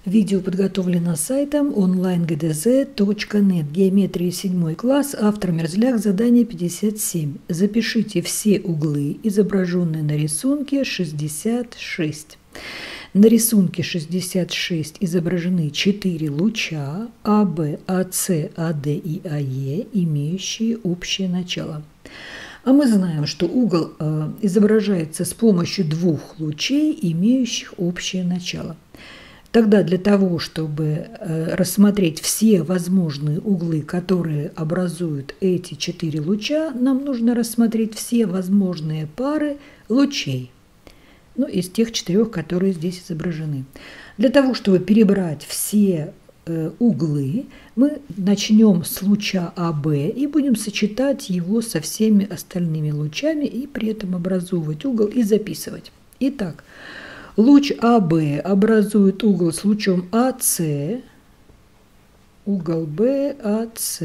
Видео подготовлено сайтом onlinegdz.net. Геометрия 7 класс. Автор Мерзляк. Задание 57. Запишите все углы, изображенные на рисунке 66. На рисунке 66 изображены 4 луча АБ, АС, АД и АЕ, имеющие общее начало. А мы знаем, что угол изображается с помощью двух лучей, имеющих общее начало. Тогда для того, чтобы рассмотреть все возможные углы, которые образуют эти 4 луча, нам нужно рассмотреть все возможные пары лучей, из тех 4, которые здесь изображены. Для того, чтобы перебрать все углы, мы начнем с луча АБ и будем сочетать его со всеми остальными лучами и при этом образовывать угол и записывать. Итак, луч АБ образует угол с лучом АС, угол БАС.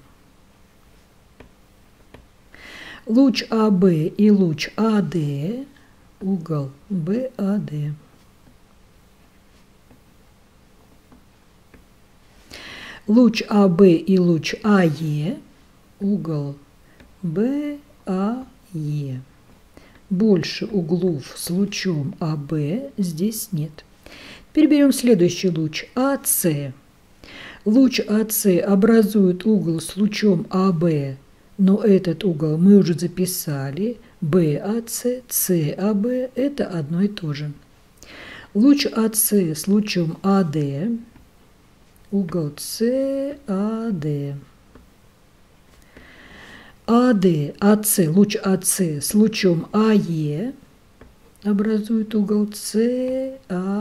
Луч АБ и луч АД, угол БАД. Луч АБ и луч АЕ, угол БАЕ. Больше углов с лучом АБ здесь нет. Теперь берем следующий луч АС. Луч АС образует угол с лучом АБ, но этот угол мы уже записали. БАС, САБ – это одно и то же. Луч АС с лучом АД, угол САД. Луч АС с лучом АЕ образует угол САЕ.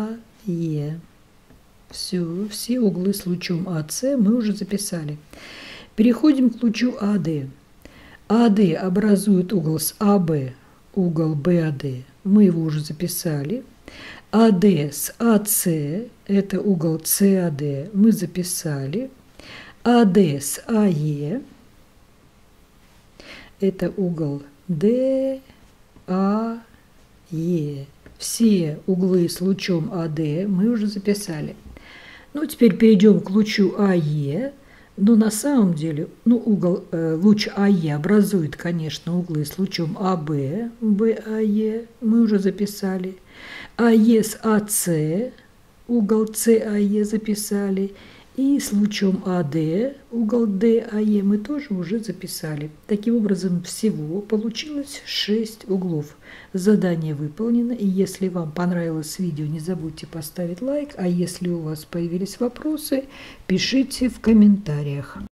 Все углы с лучом АС мы уже записали. Переходим к лучу АД. АД образует угол с АБ, угол БАД. Мы его уже записали. АД с АС – это угол САД, мы записали. АД с АЕ – это угол ДАЕ. Все углы с лучом АД мы уже записали. Теперь перейдем к лучу АЕ. Но на самом деле луч АЕ образует, конечно, углы с лучом АБ, БАЕ, мы уже записали. АЕ с АС, угол САЕ записали. И с лучом АД, угол ДАЕ мы тоже уже записали. Таким образом, всего получилось 6 углов. Задание выполнено. И если вам понравилось видео, не забудьте поставить лайк. А если у вас появились вопросы, пишите в комментариях.